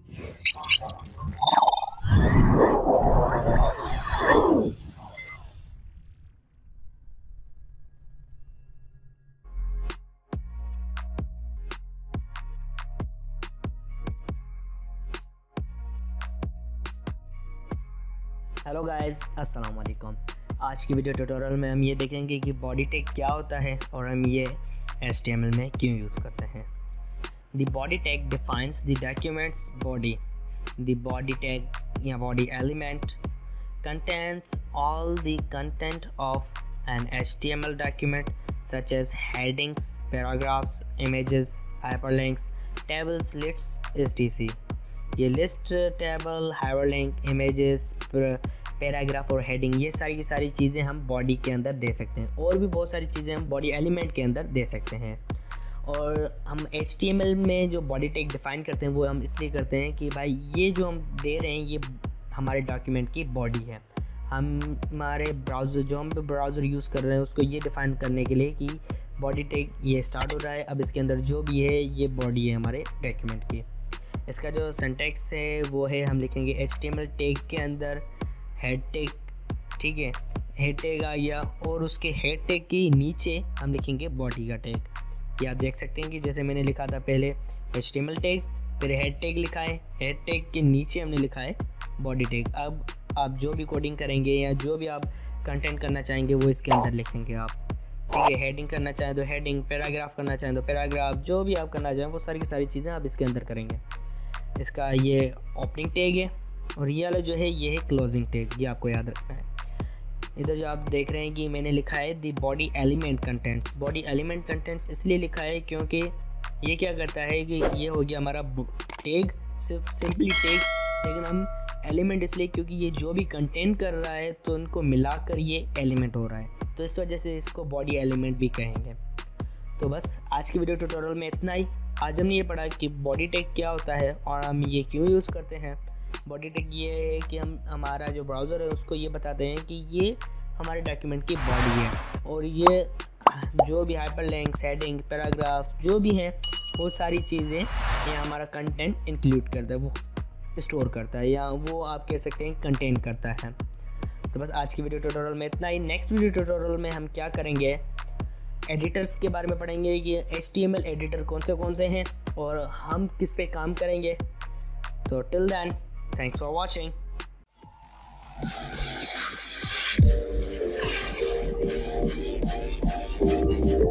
Hello guys, अस्सलाम वालेकुम। आज की वीडियो ट्यूटोरियल में हम ये देखेंगे कि बॉडी टैग क्या होता है और हम ये HTML में क्यों यूज़ करते हैं। The body tag defines the document's body. The body tag या body element contains all the content of an HTML document such as headings, paragraphs, images, hyperlinks, tables, lists, etc. ये list, table, hyperlink, images, paragraph और heading, ये सारी की सारी चीज़ें हम body के अंदर दे सकते हैं। और भी बहुत सारी चीज़ें हम बॉडी एलिमेंट के अंदर दे सकते हैं। और हम HTML में जो बॉडी टैग डिफ़ाइन करते हैं वो हम इसलिए करते हैं कि भाई ये जो हम दे रहे हैं ये हमारे डॉक्यूमेंट की बॉडी है। हमारे ब्राउज़र जो हम ब्राउज़र यूज़ कर रहे हैं उसको ये डिफ़ाइन करने के लिए कि बॉडी टैग ये स्टार्ट हो रहा है, अब इसके अंदर जो भी है ये बॉडी है हमारे डॉक्यूमेंट की। इसका जो सिंटैक्स है वो है, हम लिखेंगे HTML टैग के अंदर हेड टैग, ठीक है, हेड टैग आ गया, और उसके हेड टैग के नीचे हम लिखेंगे बॉडी का टैग। ये आप देख सकते हैं कि जैसे मैंने लिखा था पहले HTML टैग, फिर हेड टैग लिखा है, हेड टैग के नीचे हमने लिखा है बॉडी टैग। अब आप जो भी कोडिंग करेंगे या जो भी आप कंटेंट करना चाहेंगे वो इसके अंदर लिखेंगे आप, ठीक है। हेडिंग करना चाहें तो हेडिंग, पैराग्राफ करना चाहें तो पैराग्राफ, जो भी आप करना चाहें वो सारी की सारी चीज़ें आप इसके अंदर करेंगे। इसका ये ओपनिंग टैग है और ये वाला जो है ये है क्लोजिंग टैग, ये आपको याद रखना है। इधर जो आप देख रहे हैं कि मैंने लिखा है the body element contents. Body element contents इसलिए लिखा है क्योंकि ये क्या करता है कि ये हो गया हमारा टैग, सिर्फ सिंपली टैग, लेकिन हम एलिमेंट इसलिए क्योंकि ये जो भी कंटेंट कर रहा है तो उनको मिलाकर ये एलिमेंट हो रहा है, तो इस वजह से इसको बॉडी एलिमेंट भी कहेंगे। तो बस आज की वीडियो ट्यूटोरियल में इतना ही। आज हमने ये पढ़ा कि बॉडी टैग क्या होता है और हम ये क्यों यूज़ करते हैं। बॉडी टैग ये है कि हम हमारा जो ब्राउज़र है उसको ये बताते हैं कि ये हमारे डॉक्यूमेंट की बॉडी है, और ये जो भी हाइपरलिंक्स, हेडिंग, पैराग्राफ जो भी हैं वो सारी चीज़ें ये हमारा कंटेंट इंक्लूड करता है, वो स्टोर करता है, या वो आप कह सकते हैं कंटेन करता है। तो बस आज की वीडियो ट्यूटोरियल में इतना ही। नेक्स्ट वीडियो ट्यूटोरियल में हम क्या करेंगे, एडिटर्स के बारे में पढ़ेंगे कि HTML एडिटर कौन से हैं और हम किस पे काम करेंगे। तो till then, thanks for watching.